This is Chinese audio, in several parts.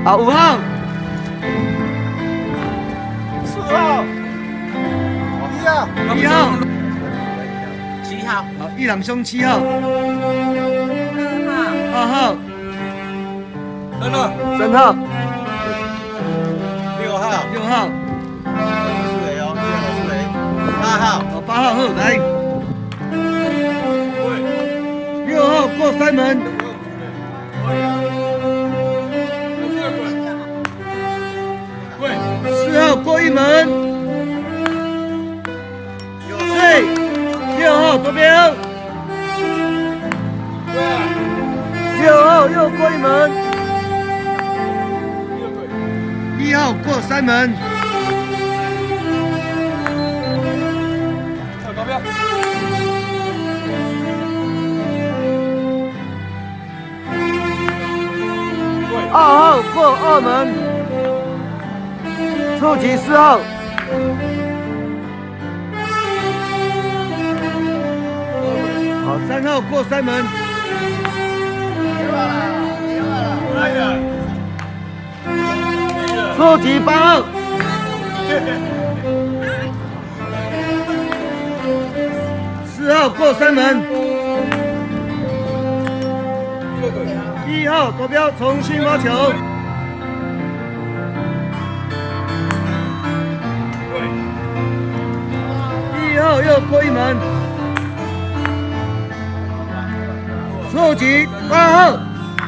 好，5号。 4号，1号 ，1号 ，7号， 好，一朗兄7号，2号， 3号 ，3号 ，6号 ，6号， 思维哦，思维，8号， 好，8号好，来，6号过3门，4号过1门，对，6号夺标，6号又过1门，1号过3门， 高标 ，2号过2门，触及4号。 好，3号过3门，触及8号，4号过3门，1号夺标，重新发球。1号又过1门。 触及8号，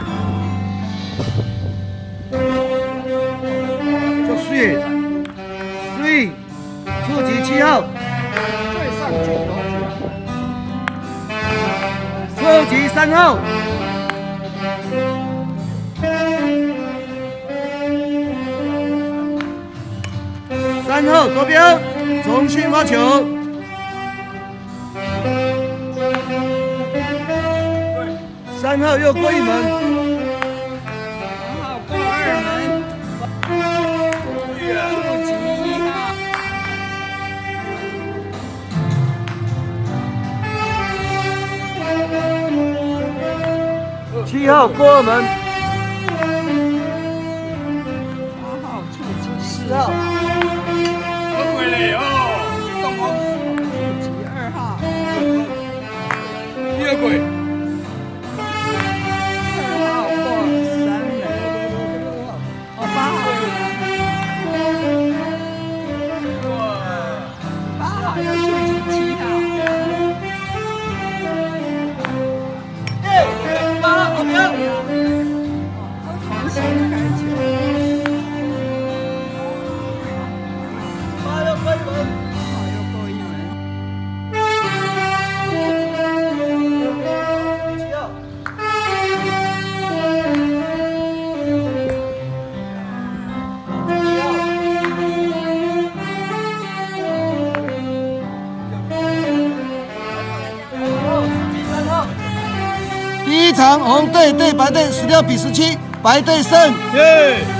就swing，触及7号，触及3号，3号夺标，重新发球。 3号又过1门，2号过2门，触及1号，7号过2门，8号触及4号， 好贵嘞哦， 触及2号， 第二轨。 第1场红队对白队16比17，白队胜。耶！